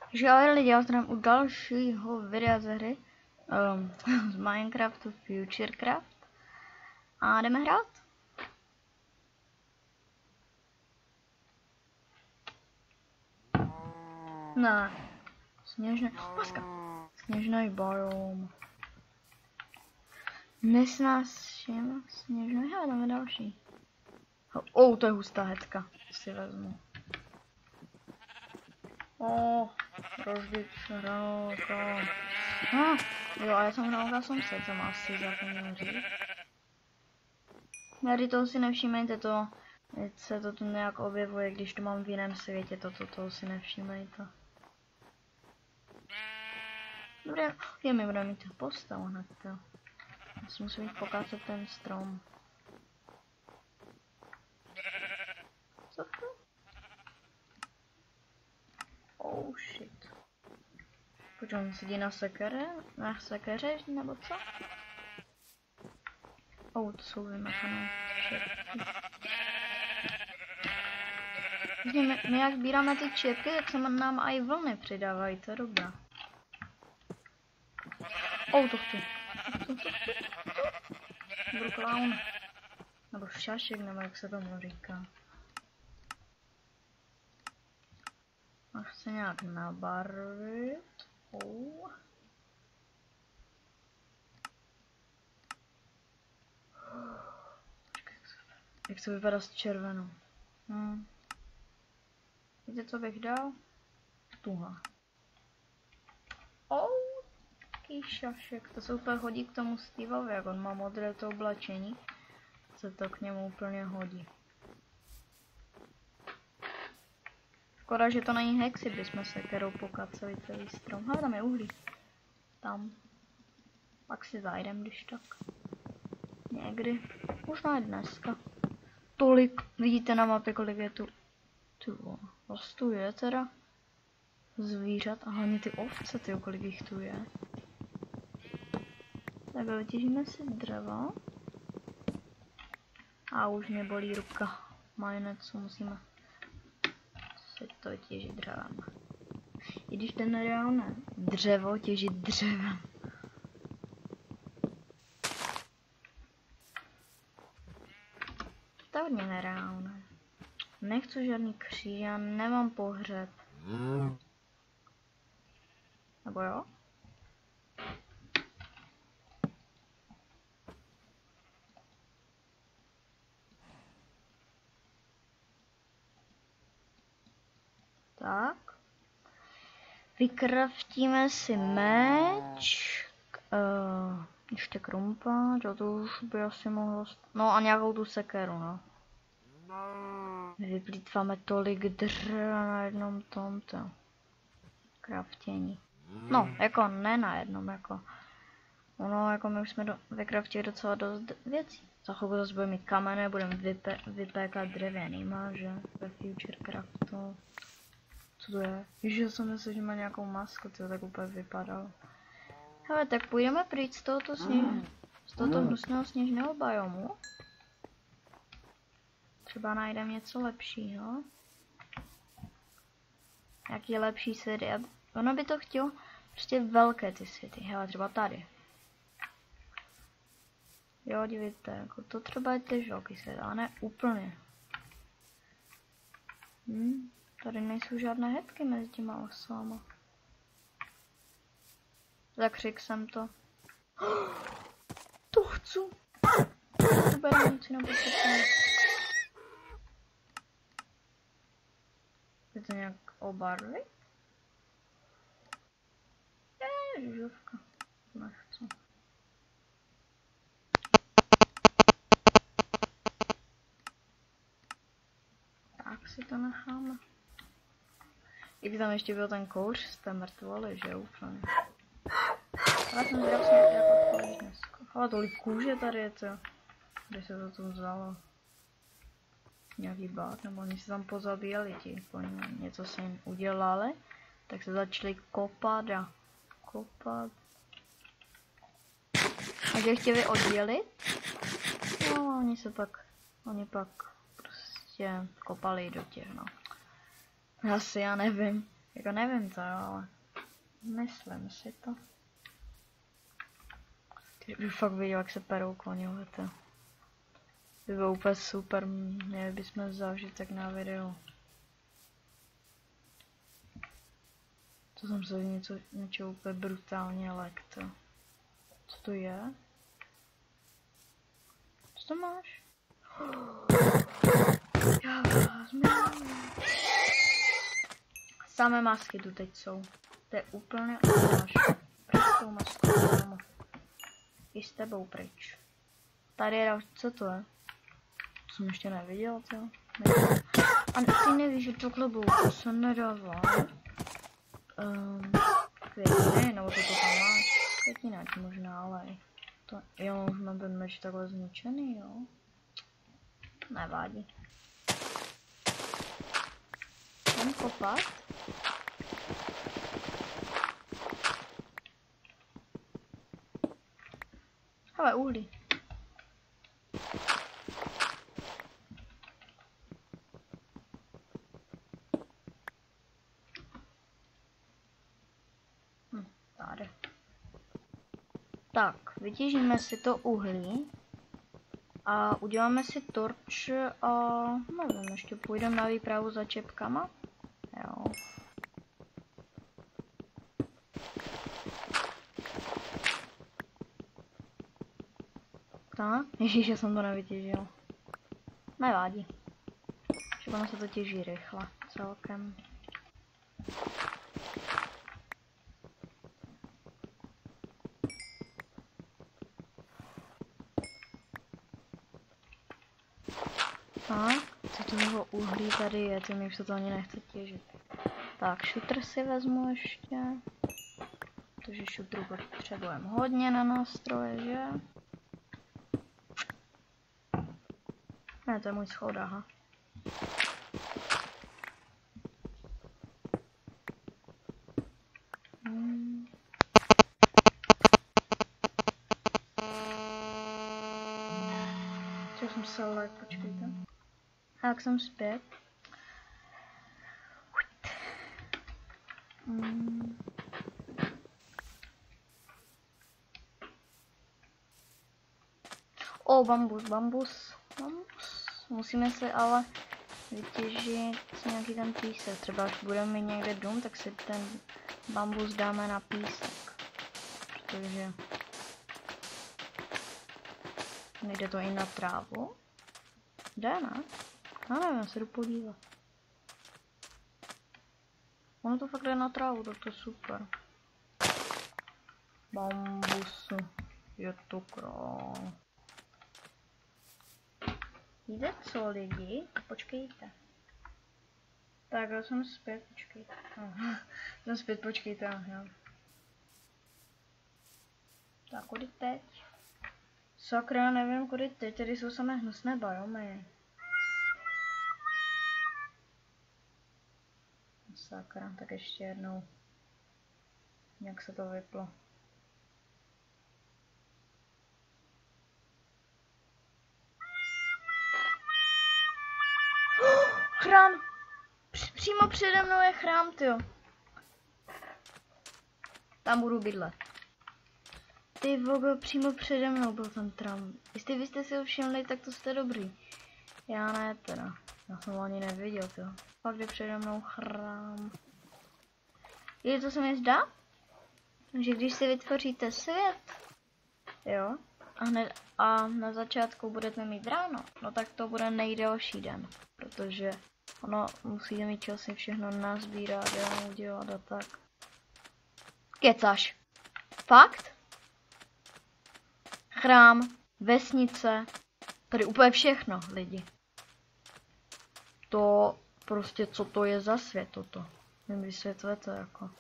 Takže ahoj lidi, já zdravím u dalšího videa ze hry z Minecraftu Futurecraft a jdeme hrát. Ne, sněžné, maska, sněžný biom. Nesnáším sněžný, hele, dáme další. To je hustá hetka, to si vezmu. Rozličená. Jo, a já jsem hrál soused, jsem asi zapomněl říct. Tady toho si nevšímejte, teď se to tu nějak objevuje, když to mám v jiném světě, toho si nevšímejte. Dobré, mi bude mít postavu hned to. Já si musím jít pokácet ten strom. Co to? Oh shit. Počkej, on sedí na sekeře, nebo co? To jsou vymakané čepky. My jak sbíráme ty čepky, tak se nám i vlny přidávají, to je dobré. To chci. Budu clown. Nebo šašek, nebo jak se tomu říká. A chci nějak nabarvit. Jak to vypadá s červenou? Víte, co bych dal? Tuhle. Taký šašek, to se úplně hodí k tomu Steveovi, jak on má modré to oblečení. Se to k němu úplně hodí. Škoda, že to není hexy, bychom se kterou pokaceli celý strom. Hele, tam je uhlí. Tam. Pak si zajdem, když tak. Někdy. Možná i dneska. Tolik, vidíte na mapě, kolik je tu. Tu je teda. Zvířat a hlavně ty ovce, kolik jich tu je. Tak vytěžíme si dřeva. A už mě bolí ruka. Majonecu musíme si to těžit dřevem. I když ten nereálné dřevo těžit dřevem. To je hodně nereálné. Nechci žádný kříž, já nemám pohřeb. Nebo jo? Tak. Vykraftíme si meč. Ještě krumpáč, a to už by asi mohlo... No a nějakou tu sekeru, no. Vyplýtváme tolik dřeva na jednom tomto kraftění. No, jako ne na jednom, jako... Ono, jako my už jsme vykraftili docela dost věcí. Za chvilku zase budeme mít kamene, budeme vypékat dřevěnýma, že? Ve Futurecraftu. Co to je? Ježiš, jsem myslel, že má nějakou masku, to tak úplně vypadalo. Hele, tak půjdeme pryč z tohoto hnusného sněžného biomu. Třeba najdeme něco lepšího. Jaký lepší světy. Ono by to chtělo prostě velké ty světy. Hele, třeba tady. Jo, dívejte, jako to třeba je tež velký svět, ale ne úplně. Tady nejsou žádné hetky mezi těma osama. Zakřik jsem to. To chci. To bude nic jiného poslechnout. Je to nějak obarvit? Žužovka. Nechci. Tak si to necháme. I tam ještě byl ten kouř z té mrtvoly, že úplně. Ale jsem zvědav si nějak odpověď dneska. Ale tolik kůže tady je to. Kde se to tu vzalo? Nějaký bát, nebo oni se tam pozabíjeli ti. Něco se jim udělali. Tak se začali kopat a kopat. A že chtěli oddělit. No, oni pak prostě kopali do těch, no. Asi já nevím. Jako nevím to, ale myslím si to. Kdyby fakt viděl, jak se perou koně, to by bylo úplně super, měli bychom zážitek na video. To jsem se něčeho úplně brutálně lekl. Co to je? Co to máš? Já vezmu. Samé masky tu teď jsou. To je úplně odváž. Pryč s tou maskou, kámo. I s tebou pryč. Tady je, co to je? To jsem ještě neviděl, co? A ty nevíš, že takhle to se nedává. Květiny, nebo to tam máš? Květináč možná, ale to, jo, už mám ten meč takhle zničený, jo. Nevádí. Jdem kopat. Hele, uhlí. Tady. Tak, vytěžíme si to uhlí. A uděláme si torč a nevím, ještě půjdeme na výpravu za čepkama. Jo. Tak, ježiš, jsem to nevytěžil. Nevádí. Že ono se to těží rychle, celkem. Tak, co toho uhlí tady je, to mi už se to ani nechce těžit. Tak, šutr si vezmu ještě. Protože šutru potřebujeme hodně na nástroje, že? Ne, to je můj schod, aha. Co jsem se lek, počkejte. Tak jsem zpět. O, bambus. Musíme se ale vytěžit nějaký ten písek. Třeba až budeme mít někde dům, tak si ten bambus dáme na písek. Protože nejde to i na trávu. Jde, ne? Já nevím, se jdu podívat. Ono to fakt jde na trávu, tak to je super. Bambusu. Je to král. Víte co, lidi? Počkejte. Tak, já jsem zpět, počkejte. Jsem zpět, počkejte, jo. Tak, kudy teď? Sakra, nevím kudy teď, tady jsou samé hnusné biomy. Sakra, tak ještě jednou. Jak se to vyplo. Chrám! Přímo přede mnou je chrám, tyjo. Tam budu bydlet. Ty vogo, přímo přede mnou byl ten tram. Jestli byste si ho všimli, tak to jste dobrý. Já ne teda. Já jsem ho ani neviděl, tyjo. Pak jde přede mnou chrám. Je to se mi zdá? Že když si vytvoříte svět, jo, a na začátku budete mít ráno, no tak to bude nejdelší den, protože ono musíte mít čas si všechno nazbírat, udělat a tak. Kecáš. Fakt? Chrám, vesnice, tady úplně všechno, lidi. To prostě, co to je za svět toto? Nevím, vysvětlete jako.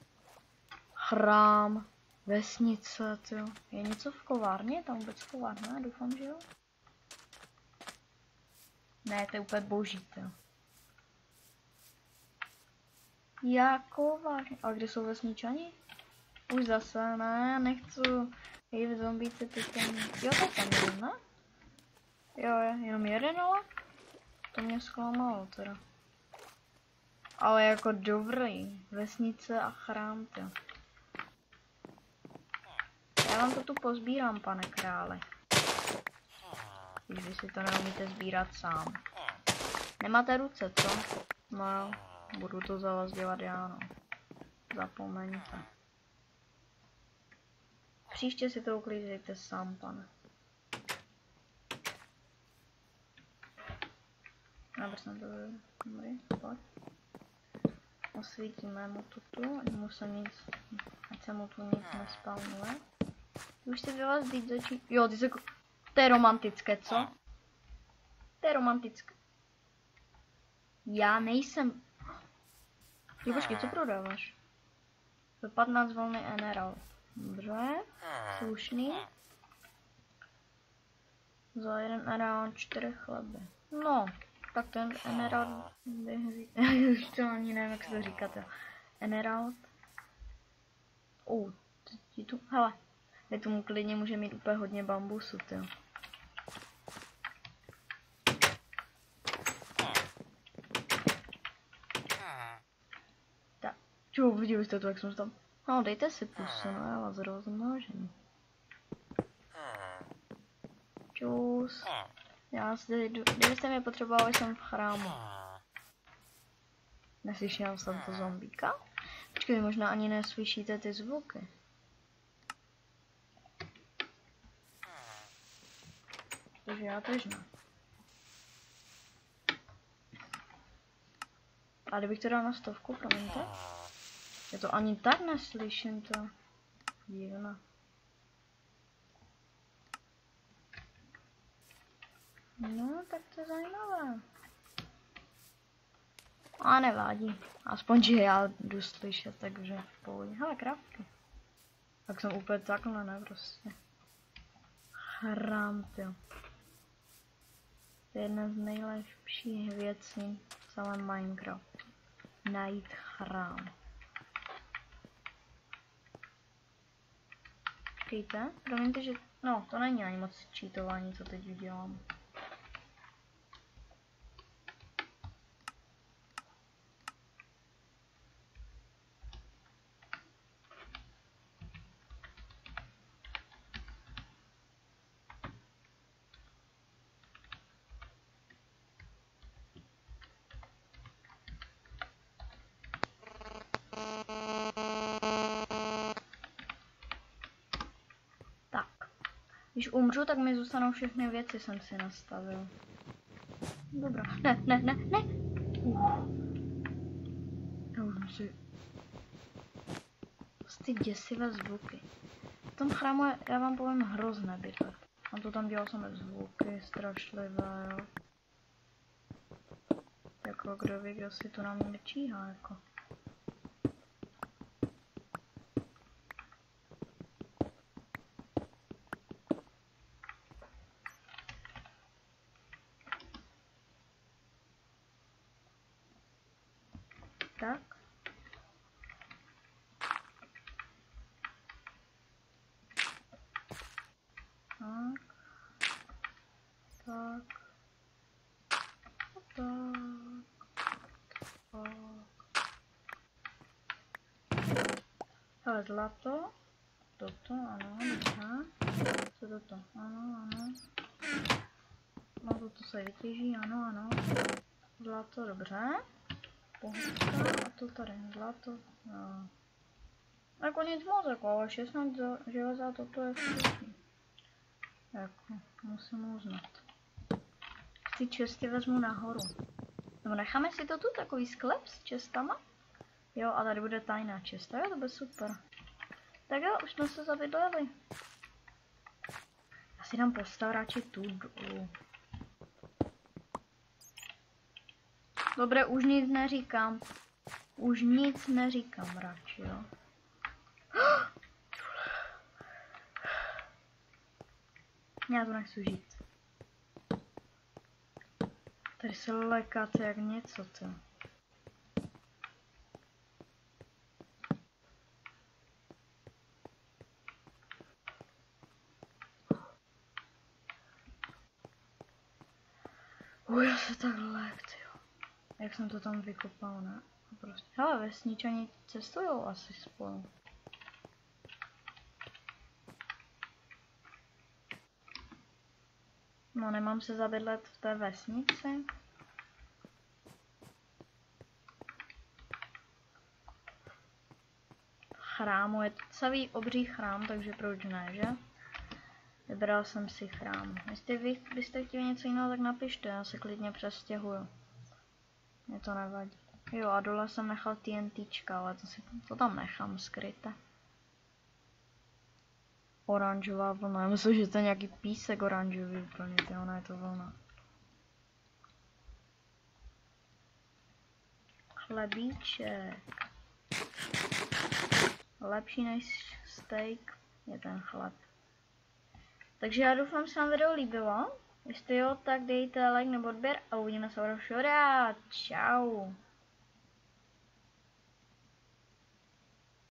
Chrám, vesnice, tyjo. Je něco v kovárně? Tam vůbec kovárna? Doufám, že jo? Ne, to je úplně boží, tyjo. Jako vážně. A kde jsou vesničani? Už zase, ne, nechci. Hej, v zombíce ty tam. Jo, tak tam jeden, ne? Jo, jenom jeden, ale? To mě zklamalo teda. Ale jako dobrý. Vesnice a chrám, ty. Já vám to tu pozbírám, pane králi. Když vy si to neumíte sbírat sám. Nemáte ruce, co? No jo, budu to za vás dělat já, no. Zapomeňte. Příště si to uklízejte sám, pane. Dobře, jsem to dobrý, pojď. Osvítíme mu to tu, ať se mu tu nic nespawnuje. Už si ve vás víc začít. Jo, to je romantické, co? To je romantické. Já nejsem. Jo, počkej, co prodáváš? Za 15 volný emerald. Dobře, slušný. Za 1 emerald 4 chleby. No, tak ten emerald, už to ani nevím, jak se to říkáte. Emerald. Tu, hele, my tomu klidně může mít úplně hodně bambusu, ty. Tak, čo, viděli jste to, jak jsem tam? No, dejte si pusu, no, já vás rozmnožím. Čus. Já zde jdu, kdybyste mě potřebovali, jsem v chrámu. Neslyšel jsem to zombíka? Počkej, vy možná ani neslyšíte ty zvuky. Takže já tež ne. A kdybych to dal na 100, promiňte? Já to ani tak neslyším, to divné. No, tak to je zajímavé. A nevádí. Aspoň, že já jdu slyšet, takže v pohodě. Hele, krávky. Tak jsem úplně takhle, ne, prostě. Chrám, jo. To je jedna z nejlepších věcí v celém Minecraftu. Najít chrám. Víte? Promiňte, že... No, to není ani moc cheatování, co teď udělám. Když umřu, tak mi zůstanou všechny věci, jsem si nastavil. Dobrá. Ne. Já už musím. Ty děsivé zvuky. V tom chrámu je, já vám povím, hrozné bydlet. A to tam dělal samé zvuky, strašlivé, jo. Jako kdo ví, kdo si tu na mě číhá, jako. Tak. Hele, zlato. Toto, ano, dobře. Co toto? Ano. No, toto se vytěží, ano. Zlato, dobře. Pohodka, a to tady, zlato, no. Jako nic moc, jako, ale 16 železa, toto je všichni. Jako, musím uznat. Ty česty vezmu nahoru. Nebo necháme si to tu, takový sklep s čestama? Jo, a tady bude tajná česta, jo, to bude super. Tak jo, už jsme se zabydleli. Já si dám postav radši tu dolů. Dobré, už nic neříkám. Už nic neříkám radši, jo. Já to nechci žít. Tady se lekáte jak něco, to. Já se tak lek, jo. Jak jsem to tam vykopal, ne? Prostě, hele, vesničani cestujou asi spolu. No, nemám se zabydlet v té vesnici. Chrámu je to celý obří chrám, takže proč ne, že? Vybral jsem si chrám. Jestli vy byste chtěli něco jiného, tak napište, já se klidně přestěhuju. Mně to nevadí. Jo, a dole jsem nechal TNTčka, ale to tam nechám skryté. Oranžová vlna, já myslím, že to je nějaký písek oranžový úplně, ona je to vlna. Chlebíček. Lepší než steak je ten chleb. Takže já doufám, že se vám video líbilo. Jestli jo, tak dejte like nebo odběr a uvidíme se u dalšího videa. Čau.